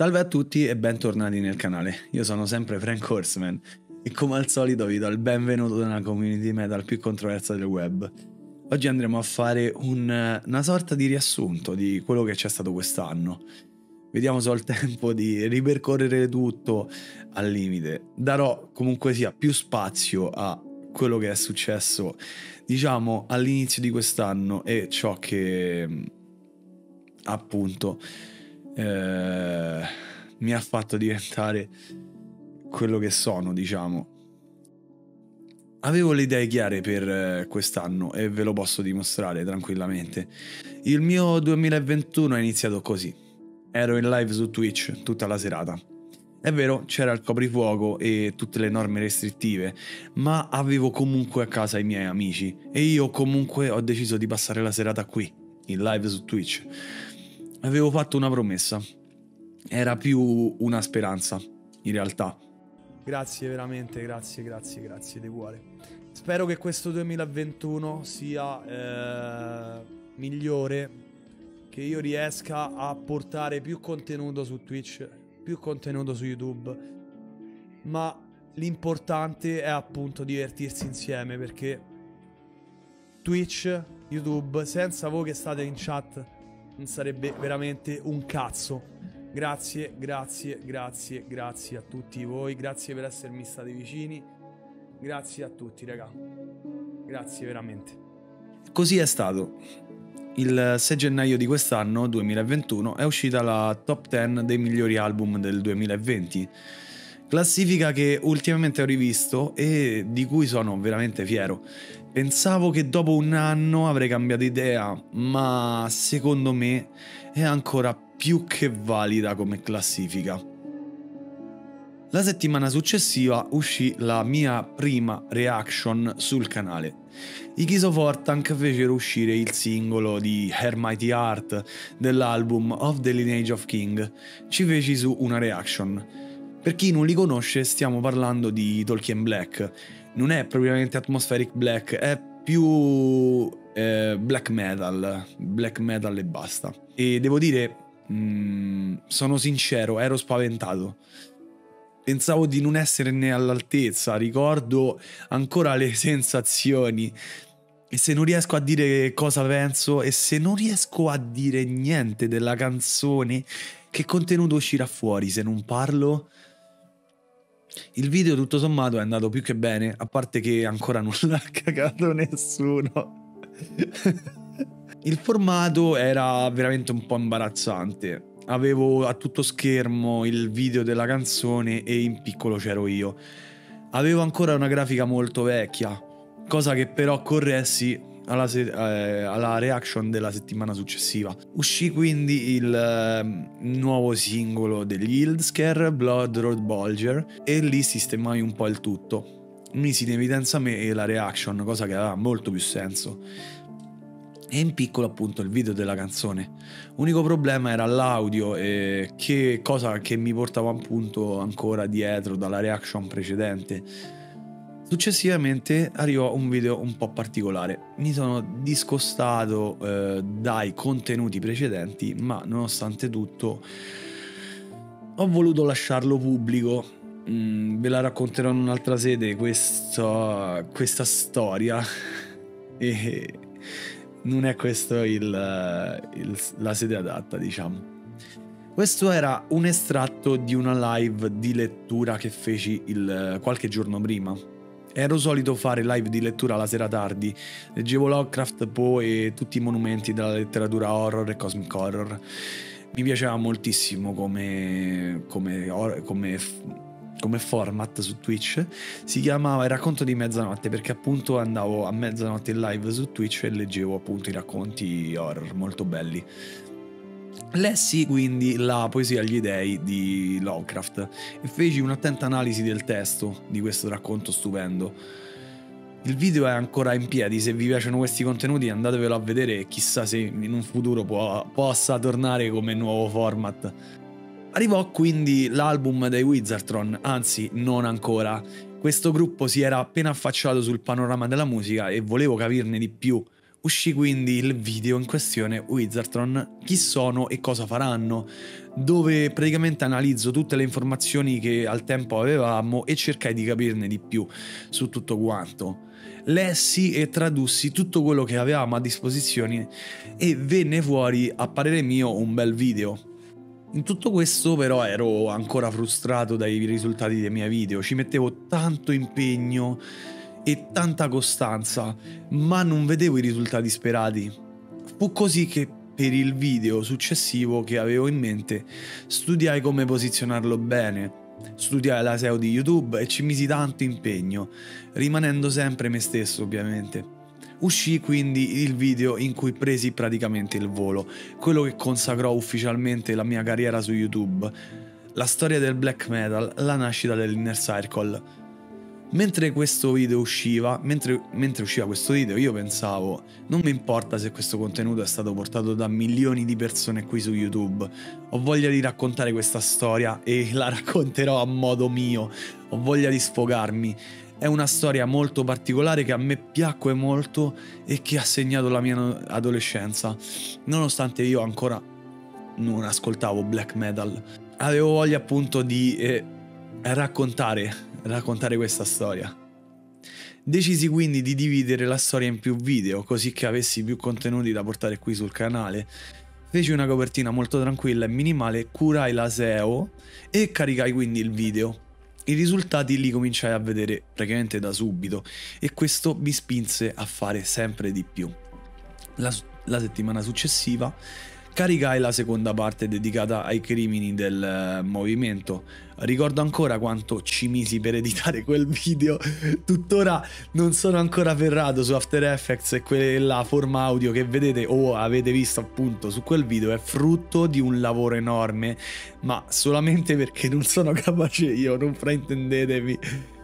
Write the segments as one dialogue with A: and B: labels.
A: Salve a tutti e bentornati nel canale, io sono sempre Frank Horseman e come al solito vi do il benvenuto nella community metal più controversa del web. Oggi andremo a fare una sorta di riassunto di quello che c'è stato quest'anno. Vediamo se ho il tempo di ripercorrere tutto al limite. Darò comunque sia più spazio a quello che è successo, diciamo, all'inizio di quest'anno e ciò che appunto mi ha fatto diventare quello che sono, diciamo. Avevo le idee chiare per quest'anno e ve lo posso dimostrare tranquillamente. Il mio 2021 è iniziato così. Ero in live su Twitch tutta la serata. È vero, c'era il coprifuoco e tutte le norme restrittive, ma avevo comunque a casa i miei amici e io comunque ho deciso di passare la serata qui, in live su Twitch. Avevo fatto una promessa. Era più una speranza, in realtà. Grazie veramente, grazie di cuore. Spero che questo 2021 sia migliore, che io riesca a portare più contenuto su Twitch, più contenuto su YouTube, ma l'importante è appunto divertirsi insieme, perché Twitch, YouTube, senza voi che state in chat non sarebbe veramente un cazzo. Grazie a tutti voi, grazie per essermi stati vicini, grazie a tutti raga, grazie veramente. Così è stato. Il 6 gennaio di quest'anno, 2021, è uscita la top 10 dei migliori album del 2020, classifica che ultimamente ho rivisto e di cui sono veramente fiero. Pensavo che dopo un anno avrei cambiato idea, ma secondo me è ancora più che valida come classifica. La settimana successiva uscì la mia prima reaction sul canale. I Kiss of Orthanc fecero uscire il singolo di Her Mighty Heart dell'album Of the Lineage of King. Ci feci su una reaction. Per chi non li conosce, stiamo parlando di Tolkien Black. Non è propriamente atmospheric black, è più black metal e basta. E devo dire, sono sincero, ero spaventato. Pensavo di non esserne all'altezza, ricordo ancora le sensazioni. E se non riesco a dire cosa penso, e se non riesco a dire niente della canzone, che contenuto uscirà fuori se non parlo? Il video tutto sommato è andato più che bene, a parte che ancora non l'ha cagato nessuno. Il formato era veramente un po' imbarazzante. Avevo a tutto schermo il video della canzone e in piccolo c'ero io. Avevo ancora una grafica molto vecchia, cosa che però corressi alla reaction della settimana successiva. Uscì quindi il nuovo singolo degli Yieldskar, Blood Road Bulger, e lì sistemai un po' il tutto. Misi in evidenza me e la reaction, cosa che aveva molto più senso. E in piccolo appunto il video della canzone. Unico problema era l'audio, che cosa che mi portava appunto ancora dietro dalla reaction precedente. Successivamente arrivò un video un po' particolare. Mi sono discostato dai contenuti precedenti, ma nonostante tutto ho voluto lasciarlo pubblico. Ve la racconterò in un'altra sede questa storia e non è questo la sede adatta, diciamo. Questo era un estratto di una live di lettura che feci qualche giorno prima. Ero solito fare live di lettura la sera tardi, leggevo Lovecraft, Poe e tutti i monumenti della letteratura horror e cosmic horror. Mi piaceva moltissimo come format su Twitch. Si chiamava Il racconto di mezzanotte, perché appunto andavo a mezzanotte in live su Twitch e leggevo appunto i racconti horror molto belli. Lessi quindi la poesia agli dei di Lovecraft e feci un'attenta analisi del testo di questo racconto stupendo. Il video è ancora in piedi, se vi piacciono questi contenuti andatevelo a vedere e chissà se in un futuro possa tornare come nuovo format. Arrivò quindi l'album dei Wizardtron, anzi non ancora. Questo gruppo si era appena affacciato sul panorama della musica e volevo capirne di più. Uscì quindi il video in questione, Wizardtron, chi sono e cosa faranno, dove praticamente analizzo tutte le informazioni che al tempo avevamo e cercai di capirne di più su tutto quanto. Lessi e tradussi tutto quello che avevamo a disposizione e venne fuori, a parere mio, un bel video. In tutto questo però ero ancora frustrato dai risultati dei miei video, ci mettevo tanto impegno e tanta costanza, ma non vedevo i risultati sperati. Fu così che per il video successivo che avevo in mente studiai come posizionarlo bene, studiai la SEO di YouTube e ci misi tanto impegno, rimanendo sempre me stesso ovviamente. Uscì quindi il video in cui presi praticamente il volo, quello che consacrò ufficialmente la mia carriera su YouTube, la storia del black metal, la nascita dell'Inner Circle. Mentre questo video usciva, mentre usciva questo video, io pensavo, non mi importa se questo contenuto è stato portato da milioni di persone qui su YouTube, ho voglia di raccontare questa storia e la racconterò a modo mio, ho voglia di sfogarmi. È una storia molto particolare che a me piacque molto e che ha segnato la mia adolescenza, nonostante io ancora non ascoltavo black metal. Avevo voglia appunto di raccontare questa storia. Decisi quindi di dividere la storia in più video, così che avessi più contenuti da portare qui sul canale. Feci una copertina molto tranquilla e minimale, curai la SEO e caricai quindi il video. I risultati li cominciai a vedere praticamente da subito e questo mi spinse a fare sempre di più. La settimana successiva caricai la seconda parte dedicata ai crimini del movimento. Ricordo ancora quanto ci misi per editare quel video, tuttora non sono ancora ferrato su After Effects e quella forma audio che vedete o avete visto appunto su quel video è frutto di un lavoro enorme, ma solamente perché non sono capace io, non fraintendetemi.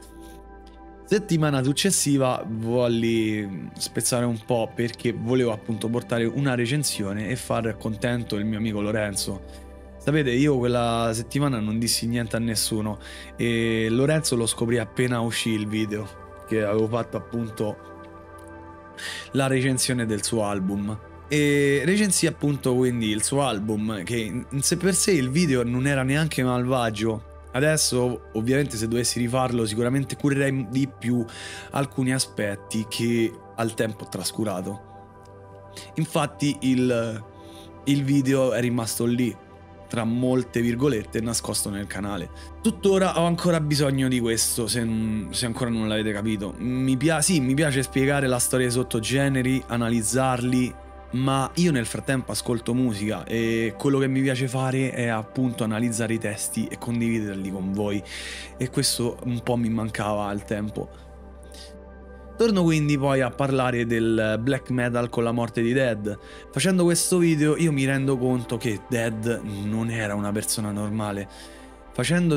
A: Settimana successiva volli spezzare un po' perché volevo appunto portare una recensione e far contento il mio amico Lorenzo. Sapete, io quella settimana non dissi niente a nessuno e Lorenzo lo scoprì appena uscì il video, che avevo fatto appunto la recensione del suo album. E recensì appunto quindi il suo album, che in sé per sé il video non era neanche malvagio. Adesso ovviamente se dovessi rifarlo sicuramente curerei di più alcuni aspetti che al tempo ho trascurato. Infatti il video è rimasto lì, tra molte virgolette, nascosto nel canale. Tuttora ho ancora bisogno di questo, se ancora non l'avete capito. Mi piace spiegare la storia dei sottogeneri, analizzarli, ma io nel frattempo ascolto musica e quello che mi piace fare è appunto analizzare i testi e condividerli con voi, e questo un po' mi mancava al tempo. Torno quindi poi a parlare del black metal con la morte di Dead. Facendo questo video io mi rendo conto che Dead non era una persona normale. Facendo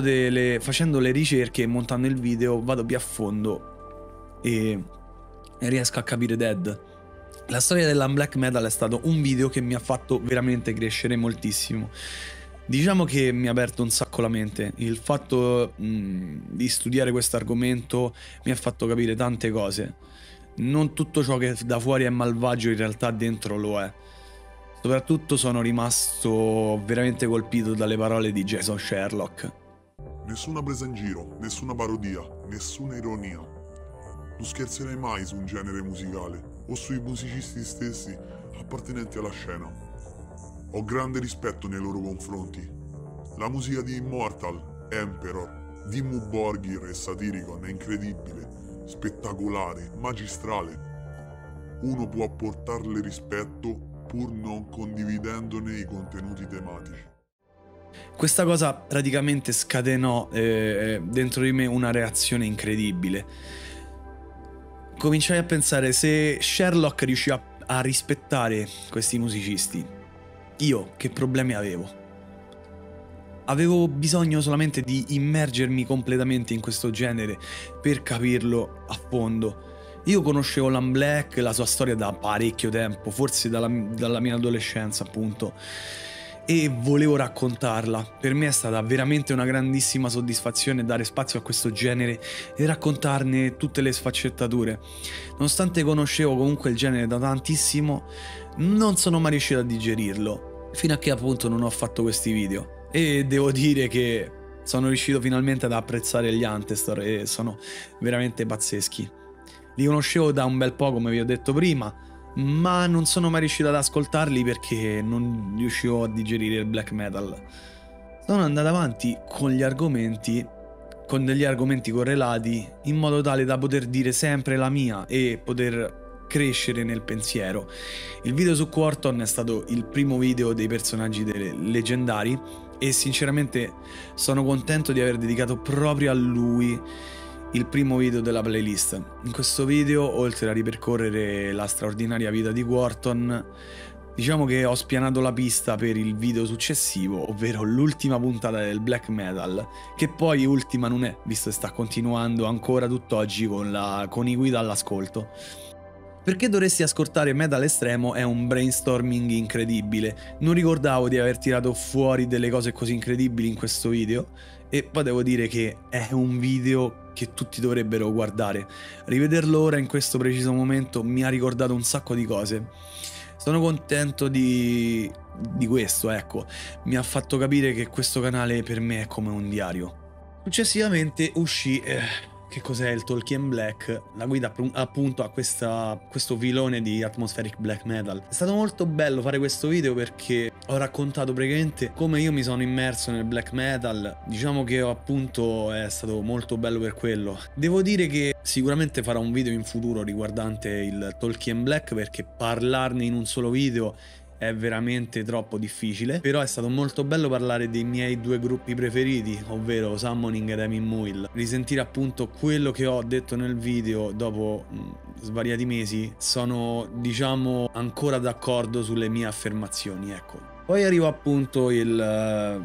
A: le ricerche e montando il video vado più a fondo e riesco a capire Dead. La storia della black metal è stato un video che mi ha fatto veramente crescere moltissimo. Diciamo che mi ha aperto un sacco la mente. Il fatto di studiare questo argomento mi ha fatto capire tante cose. Non tutto ciò che da fuori è malvagio in realtà dentro lo è. Soprattutto sono rimasto veramente colpito dalle parole di Jason Sherlock.
B: Nessuna presa in giro, nessuna parodia, nessuna ironia. Non scherzerei mai su un genere musicale o sui musicisti stessi appartenenti alla scena. Ho grande rispetto nei loro confronti. La musica di Immortal, Emperor, Dimmu Borgir e Satyricon è incredibile, spettacolare, magistrale. Uno può portarle rispetto pur non condividendone i contenuti tematici.
A: Questa cosa praticamente scatenò dentro di me una reazione incredibile. Cominciai a pensare, se Sherlock riusciva a rispettare questi musicisti, io che problemi avevo? Avevo bisogno solamente di immergermi completamente in questo genere per capirlo a fondo. Io conoscevo Lan Black, la sua storia da parecchio tempo, forse dalla mia adolescenza appunto, e volevo raccontarla. Per me è stata veramente una grandissima soddisfazione dare spazio a questo genere e raccontarne tutte le sfaccettature. Nonostante conoscevo comunque il genere da tantissimo, non sono mai riuscito a digerirlo, fino a che appunto non ho fatto questi video. E devo dire che sono riuscito finalmente ad apprezzare gli Antestor e sono veramente pazzeschi. Li conoscevo da un bel po', come vi ho detto prima, ma non sono mai riuscito ad ascoltarli perché non riuscivo a digerire il black metal. Sono andato avanti con gli argomenti, con degli argomenti correlati, in modo tale da poter dire sempre la mia e poter crescere nel pensiero. Il video su Quorthon è stato il primo video dei personaggi leggendari e sinceramente sono contento di aver dedicato proprio a lui il primo video della playlist. In questo video, oltre a ripercorrere la straordinaria vita di Quorthon, diciamo che ho spianato la pista per il video successivo, ovvero l'ultima puntata del black metal, che poi ultima non è, visto che sta continuando ancora tutt'oggi con i guida all'ascolto. Perché dovresti ascoltare Metal Estremo è un brainstorming incredibile. Non ricordavo di aver tirato fuori delle cose così incredibili in questo video e poi devo dire che è un video che tutti dovrebbero guardare. Rivederlo ora in questo preciso momento mi ha ricordato un sacco di cose. Sono contento di questo, ecco. Mi ha fatto capire che questo canale per me è come un diario. Successivamente uscì che cos'è il Tolkien Black, la guida appunto a questo filone di atmospheric black metal. È stato molto bello fare questo video perché ho raccontato praticamente come io mi sono immerso nel black metal. Diciamo che appunto è stato molto bello per quello. Devo dire che sicuramente farò un video in futuro riguardante il Tolkien Black, perché parlarne in un solo video è veramente troppo difficile, però è stato molto bello parlare dei miei due gruppi preferiti, ovvero Summoning ed Emin Muil. Risentire appunto quello che ho detto nel video dopo svariati mesi, sono diciamo ancora d'accordo sulle mie affermazioni, ecco. Poi arriva appunto il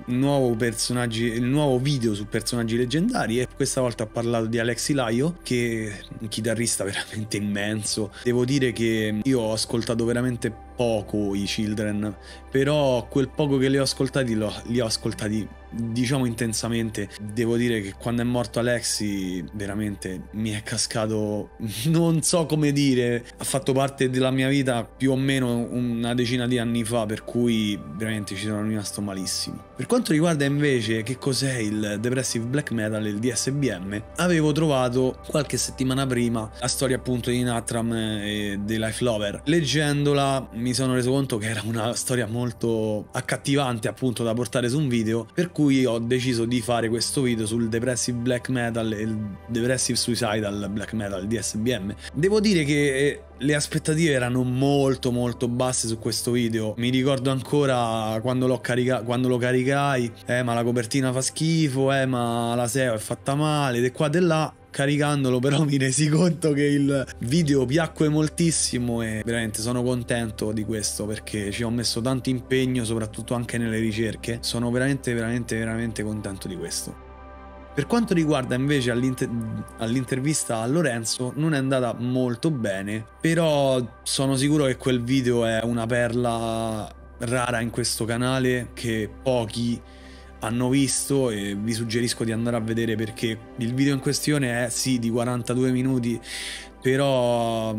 A: nuovo video su personaggi leggendari e questa volta ho parlato di Alexi Laio, che è un chitarrista veramente immenso. Devo dire che io ho ascoltato veramente poco i Children, però quel poco che li ho ascoltati li ho ascoltati diciamo intensamente. Devo dire che quando è morto Alexi veramente mi è cascato, non so come dire, ha fatto parte della mia vita più o meno una decina di anni fa, per cui veramente ci sono rimasto malissimo. Per quanto riguarda invece che cos'è il Depressive Black Metal, il DSBM, avevo trovato qualche settimana prima la storia appunto di Natram e dei Life Lover. Leggendola mi sono reso conto che era una storia molto accattivante appunto da portare su un video, per cui ho deciso di fare questo video sul Depressive Black Metal e il Depressive Suicidal Black Metal, DSBM. Devo dire che le aspettative erano molto basse su questo video. Mi ricordo ancora quando lo caricai, ma la copertina fa schifo, ma la SEO è fatta male, di qua e là. Caricandolo però mi resi conto che il video piacque moltissimo e veramente sono contento di questo, perché ci ho messo tanto impegno, soprattutto anche nelle ricerche. Sono veramente contento di questo. Per quanto riguarda invece all'intervista a Lorenzo, non è andata molto bene, però sono sicuro che quel video è una perla rara in questo canale che pochi hanno visto e vi suggerisco di andare a vedere, perché il video in questione è sì di 42 minuti, però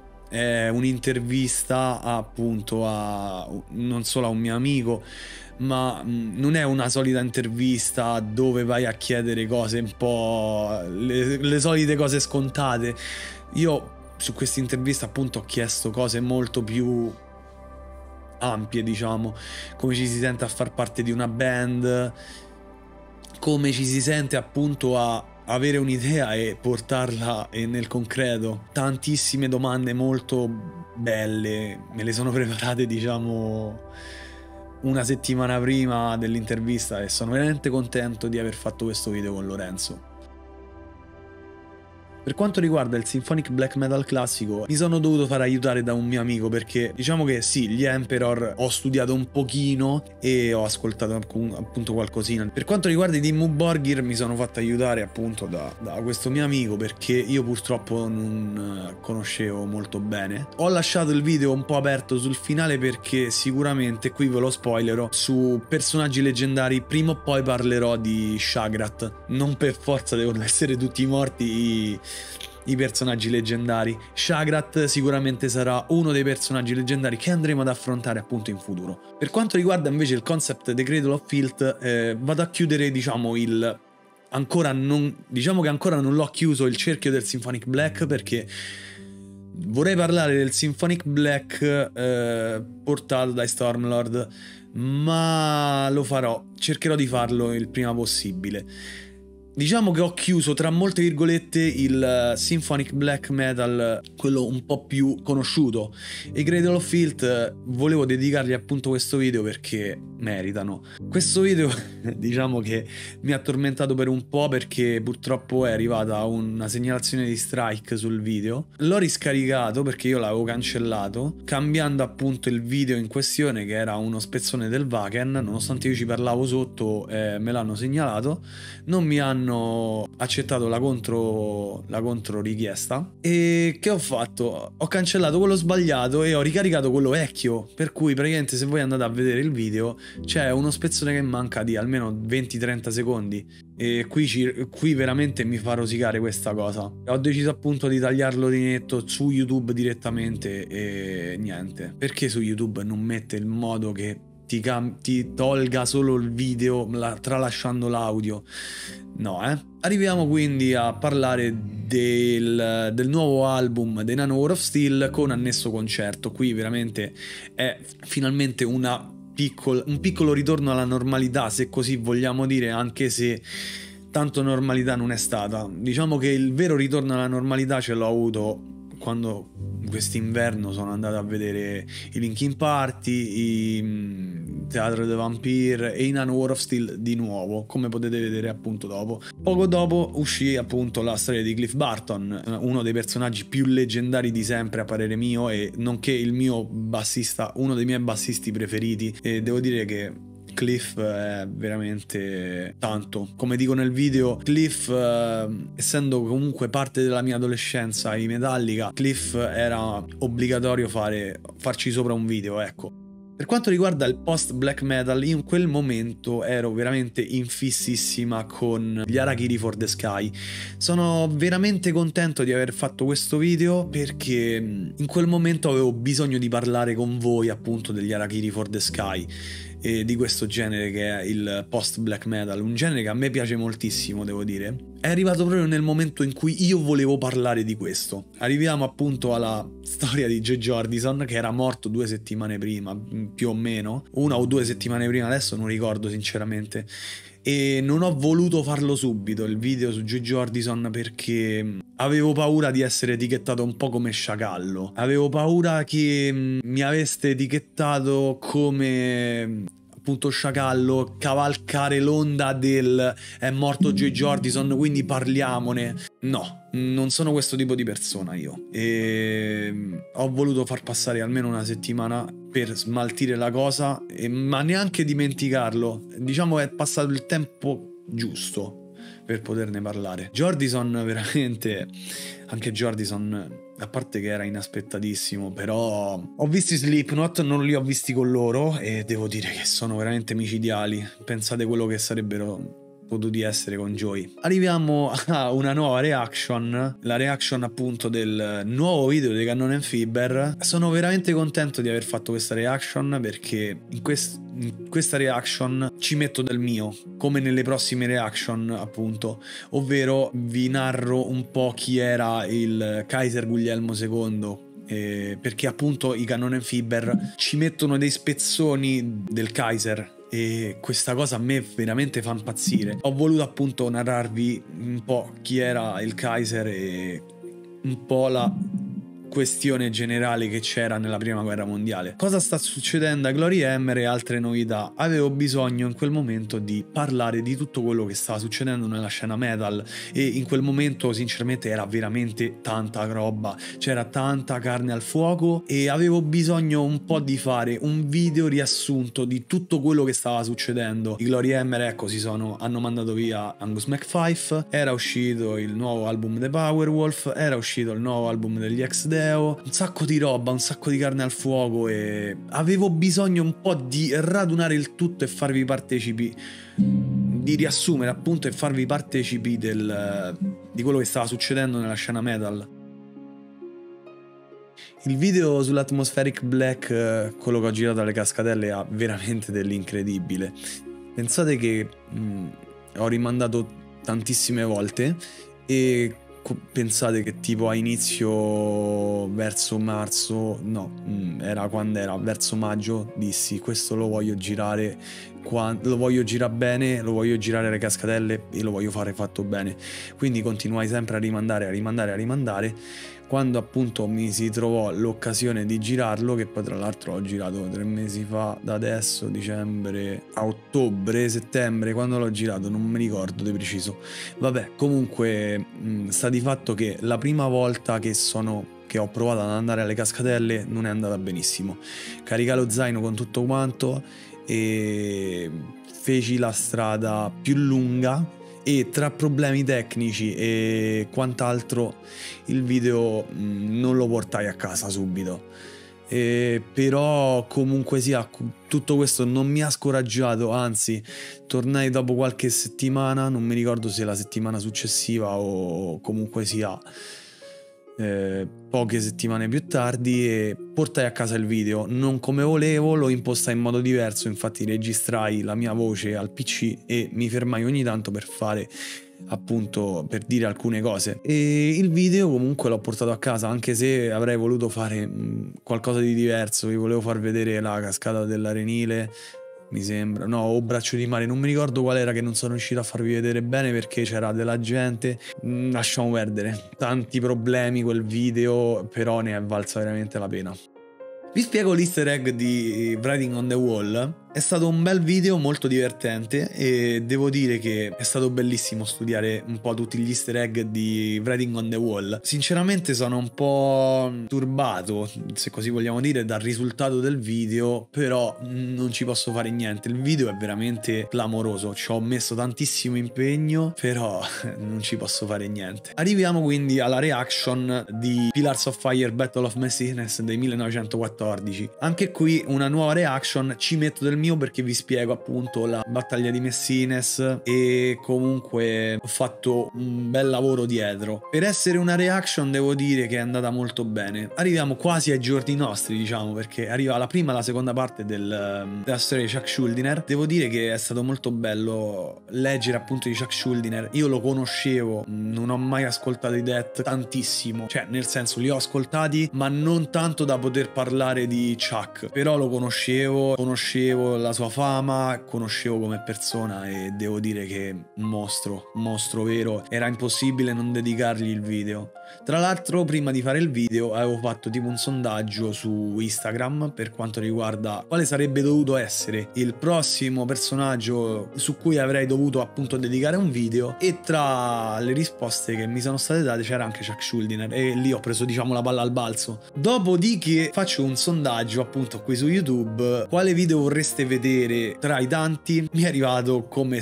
A: è un'intervista appunto a non solo a un mio amico, ma non è una solita intervista dove vai a chiedere cose un po' le solite cose scontate. Io su questa intervista appunto ho chiesto cose molto più ampie, diciamo, come ci si sente a far parte di una band, come ci si sente appunto a avere un'idea e portarla nel concreto. Tantissime domande molto belle, me le sono preparate diciamo una settimana prima dell'intervista e sono veramente contento di aver fatto questo video con Lorenzo. Per quanto riguarda il symphonic black metal classico, mi sono dovuto far aiutare da un mio amico, perché diciamo che sì, gli Emperor ho studiato un pochino e ho ascoltato appunto qualcosina. Per quanto riguarda i Dimmu Borgir mi sono fatto aiutare appunto da questo mio amico, perché io purtroppo non conoscevo molto bene. Ho lasciato il video un po' aperto sul finale perché sicuramente, qui ve lo spoilerò, su personaggi leggendari prima o poi parlerò di Shagrat. Non per forza devono essere tutti morti i personaggi leggendari. Shagrat sicuramente sarà uno dei personaggi leggendari che andremo ad affrontare appunto in futuro. Per quanto riguarda invece il concept The Cradle of Filth, vado a chiudere diciamo diciamo che ancora non l'ho chiuso il cerchio del Symphonic Black, perché vorrei parlare del Symphonic Black portato dai Stormlord, ma lo farò, cercherò di farlo il prima possibile. Diciamo che ho chiuso tra molte virgolette il Symphonic Black Metal, quello un po' più conosciuto, e i Cradle of Filth volevo dedicargli appunto questo video perché meritano. Questo video diciamo che mi ha tormentato per un po', perché purtroppo è arrivata una segnalazione di strike sul video. L'ho riscaricato perché io l'avevo cancellato, cambiando appunto il video in questione, che era uno spezzone del Wacken. Nonostante io ci parlavo sotto, me l'hanno segnalato, non mi hanno accettato la contro richiesta. E che ho fatto? Ho cancellato quello sbagliato e ho ricaricato quello vecchio, per cui praticamente se voi andate a vedere il video c'è uno spezzone che manca di almeno 20-30 secondi, e qui veramente mi fa rosicare questa cosa. Ho deciso appunto di tagliarlo di netto su YouTube direttamente, e niente, perché su YouTube non mette il modo che ti tolga solo il video tralasciando l'audio? No, Arriviamo quindi a parlare del nuovo album dei Nanowar of Steel con annesso concerto. Qui veramente è finalmente un piccolo ritorno alla normalità, se così vogliamo dire, anche se tanto normalità non è stata. Diciamo che il vero ritorno alla normalità ce l'ho avuto quando quest'inverno sono andato a vedere i Linkin Park, i Teatro dei Vampire e i Nanowar of Steel di nuovo, come potete vedere appunto dopo. Poco dopo uscì appunto la storia di Cliff Burton, uno dei personaggi più leggendari di sempre a parere mio, e nonché il mio bassista, uno dei miei bassisti preferiti, e devo dire che Cliff è veramente tanto. Come dico nel video, Cliff, essendo comunque parte della mia adolescenza, i Metallica, Cliff era obbligatorio farci sopra un video, ecco. Per quanto riguarda il post black metal, io in quel momento ero veramente infississima con gli Harakiri for the Sky. Sono veramente contento di aver fatto questo video, perché in quel momento avevo bisogno di parlare con voi appunto degli Harakiri for the Sky e di questo genere che è il post black metal, un genere che a me piace moltissimo, devo dire. È arrivato proprio nel momento in cui io volevo parlare di questo. Arriviamo appunto alla storia di Joe Jordison, che era morto 2 settimane prima, più o meno, 1 o 2 settimane prima, adesso non ricordo sinceramente. E non ho voluto farlo subito il video su Joe Jordison, perché avevo paura di essere etichettato un po' come sciacallo. Avevo paura che mi aveste etichettato come appunto sciacallo, cavalcare l'onda del è morto Joe Jordison quindi parliamone. No, non sono questo tipo di persona io, e ho voluto far passare almeno una settimana per smaltire la cosa, ma neanche dimenticarlo. Diciamo è passato il tempo giusto per poterne parlare. Jordison veramente, anche Jordison, a parte che era inaspettatissimo, però ho visto i Slipknot, non li ho visti con loro e devo dire che sono veramente micidiali. Pensate quello che sarebbero potuti essere con Joey. Arriviamo a una nuova reaction, la reaction appunto del nuovo video dei Cannon and Fiber. Sono veramente contento di aver fatto questa reaction, perché in questa reaction ci metto del mio, come nelle prossime reaction appunto, ovvero vi narro un po' chi era il Kaiser Guglielmo II, perché appunto i Cannon and Fiber ci mettono dei spezzoni del Kaiser e questa cosa a me veramente fa impazzire. Ho voluto appunto narrarvi un po' chi era il Kaiser e un po' questione generale che c'era nella prima guerra mondiale. Cosa sta succedendo a Glory Hammer e altre novità? Avevo bisogno in quel momento di parlare di tutto quello che stava succedendo nella scena metal, e in quel momento sinceramente era veramente tanta roba, c'era tanta carne al fuoco e avevo bisogno un po' di fare un video riassunto di tutto quello che stava succedendo. I Glory Hammer, ecco, hanno mandato via Angus McFife, era uscito il nuovo album The Powerwolf, era uscito il nuovo album degli Ex-Deo, un sacco di roba, un sacco di carne al fuoco, e avevo bisogno un po' di radunare il tutto e farvi partecipi, di riassumere appunto e farvi partecipi di quello che stava succedendo nella scena metal. Il video sull'Atmospheric Black, quello che ho girato alle Cascatelle, ha veramente dell'incredibile. Pensate che ho rimandato tantissime volte, e pensate che tipo a inizio verso marzo, no, era quando era verso maggio, dissi questo lo voglio girare, lo voglio girare bene, lo voglio girare alle Cascatelle e lo voglio fare fatto bene. Quindi continuai sempre a rimandare. Quando appunto mi si trovò l'occasione di girarlo, che poi tra l'altro l'ho girato 3 mesi fa, da adesso, dicembre a ottobre, settembre, quando l'ho girato non mi ricordo di preciso. Vabbè, comunque sta di fatto che la prima volta che ho provato ad andare alle Cascatelle non è andata benissimo. Caricai lo zaino con tutto quanto e feci la strada più lunga, e tra problemi tecnici e quant'altro il video non lo portai a casa subito. Però comunque sia, tutto questo non mi ha scoraggiato, anzi tornai dopo qualche settimana, non mi ricordo se la settimana successiva o comunque sia poche settimane più tardi, e portai a casa il video non come volevo, lo impostai in modo diverso. Infatti registrai la mia voce al PC e mi fermai ogni tanto per fare, appunto, per dire alcune cose, e il video comunque l'ho portato a casa, anche se avrei voluto fare qualcosa di diverso. Vi volevo far vedere la cascata dell'Arenile, mi sembra, no, o Braccio di Mare, non mi ricordo qual era, che non sono riuscito a farvi vedere bene perché c'era della gente. Lasciamo perdere, tanti problemi quel video, però ne è valsa veramente la pena. Vi spiego l'easter egg di Writing on the Wall. È stato un bel video, molto divertente, e devo dire che è stato bellissimo studiare un po' tutti gli easter egg di Writing on the Wall. Sinceramente sono un po' turbato, se così vogliamo dire, dal risultato del video, però non ci posso fare niente. Il video è veramente clamoroso, ci ho messo tantissimo impegno, però non ci posso fare niente. Arriviamo quindi alla reaction di Pillars of Fire Battle of Messines del 1914. Anche qui una nuova reaction, ci metto del mio perché vi spiego appunto la battaglia di Messines, e comunque ho fatto un bel lavoro dietro. Per essere una reaction devo dire che è andata molto bene. Arriviamo quasi ai giorni nostri, diciamo, perché arriva la prima e la seconda parte della storia di Chuck Schuldiner. Devo dire che è stato molto bello leggere appunto di Chuck Schuldiner. Io lo conoscevo, non ho mai ascoltato i Death tantissimo, cioè nel senso li ho ascoltati ma non tanto da poter parlare di Chuck, però lo conoscevo la sua fama, conoscevo come persona, e devo dire che mostro vero, era impossibile non dedicargli il video. Tra l'altro prima di fare il video avevo fatto tipo un sondaggio su Instagram per quanto riguarda quale sarebbe dovuto essere il prossimo personaggio su cui avrei dovuto appunto dedicare un video, e tra le risposte che mi sono state date c'era anche Chuck Schuldiner, e lì ho preso, diciamo, la palla al balzo. Dopodiché faccio un sondaggio appunto qui su YouTube: quale video vorreste vedere tra i tanti? Mi è arrivato come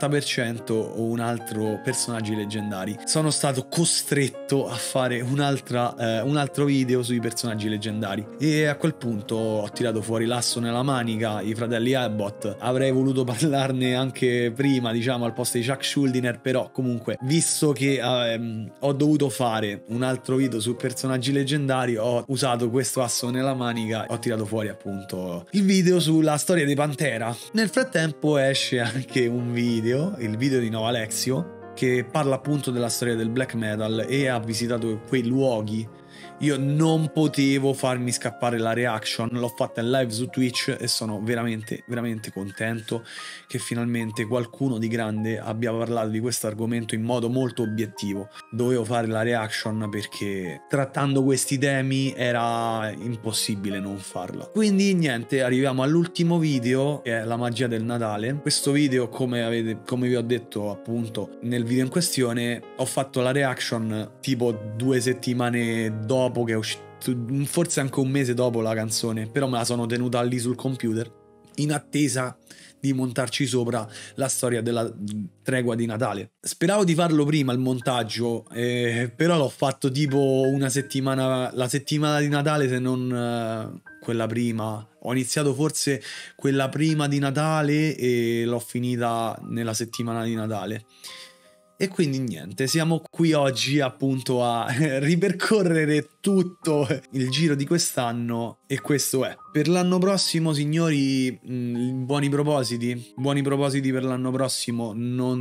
A: 60% un altro personaggi leggendari. Sono stato costretto a fare un altro video sui personaggi leggendari, e a quel punto ho tirato fuori l'asso nella manica, i fratelli Abbott. Avrei voluto parlarne anche prima, diciamo, al posto di Chuck Schuldiner, però comunque, visto che ho dovuto fare un altro video su personaggi leggendari, ho usato questo asso nella manica, ho tirato fuori appunto il video sulla storia dei Pantera. Nel frattempo esce anche un video, il video di Nova Alexio, che parla appunto della storia del black metal, e ha visitato quei luoghi io non potevo farmi scappare la reaction, l'ho fatta in live su Twitch e sono veramente veramente contento che finalmente qualcuno di grande abbia parlato di questo argomento in modo molto obiettivo. Dovevo fare la reaction perché trattando questi temi era impossibile non farla. Quindi niente, arriviamo all'ultimo video, che è la magia del Natale. Questo video, come vi ho detto appunto nel video in questione, ho fatto la reaction tipo 2 settimane dopo che è uscito, forse anche un mese dopo la canzone, però me la sono tenuta lì sul computer in attesa di montarci sopra la storia della tregua di Natale. Speravo di farlo prima il montaggio, però l'ho fatto tipo una settimana, la settimana di Natale, se non quella prima. Ho iniziato forse quella prima di Natale e l'ho finita nella settimana di Natale. E quindi niente, siamo qui oggi appunto a ripercorrere tutto il giro di quest'anno e questo è. Per l'anno prossimo, signori, buoni propositi per l'anno prossimo.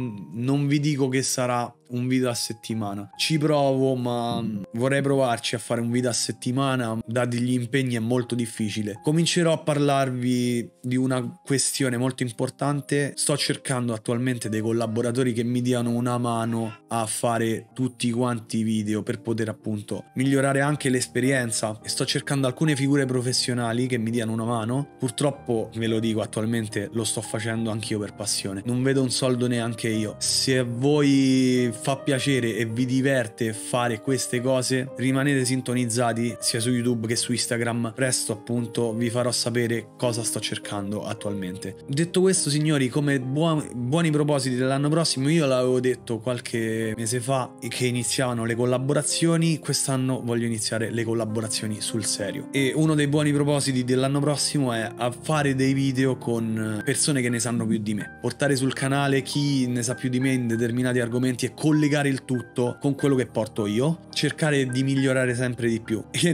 A: Non vi dico che sarà un video a settimana, ci provo, ma vorrei provarci a fare un video a settimana. Dati gli impegni è molto difficile. Comincerò a parlarvi di una questione molto importante. Sto cercando attualmente dei collaboratori che mi diano una mano a fare tutti quanti i video per poter appunto migliorare anche l'esperienza, e sto cercando alcune figure professionali che mi diano una mano. Purtroppo, ve lo dico, attualmente lo sto facendo anch'io per passione, non vedo un soldo neanche io. Se a voi fa piacere e vi diverte fare queste cose, rimanete sintonizzati sia su YouTube che su Instagram. Presto appunto vi farò sapere cosa sto cercando attualmente. Detto questo, signori, come buoni propositi dell'anno prossimo, io l'avevo detto qualche mese fa che iniziavano le collaborazioni. Quest'anno voglio iniziare le collaborazioni sul serio, e uno dei buoni propositi dell'anno prossimo è a fare dei video con persone che ne sanno più di me, portare sul canale chi ne sa più di me in determinati argomenti e collegare il tutto con quello che porto io, cercare di migliorare sempre di più e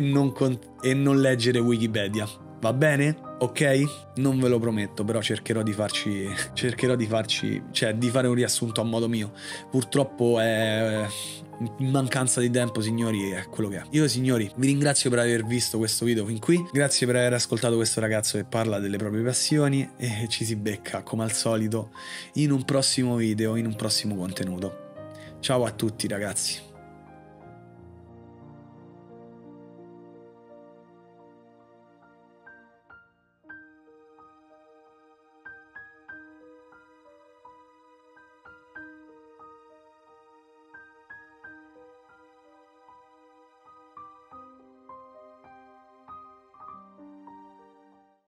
A: non leggere Wikipedia. Va bene? Ok? Non ve lo prometto, però cercherò di fare un riassunto a modo mio. Purtroppo è mancanza di tempo, signori, è quello che è. Io, signori, vi ringrazio per aver visto questo video fin qui, grazie per aver ascoltato questo ragazzo che parla delle proprie passioni, e ci si becca come al solito in un prossimo video, in un prossimo contenuto. Ciao a tutti, ragazzi.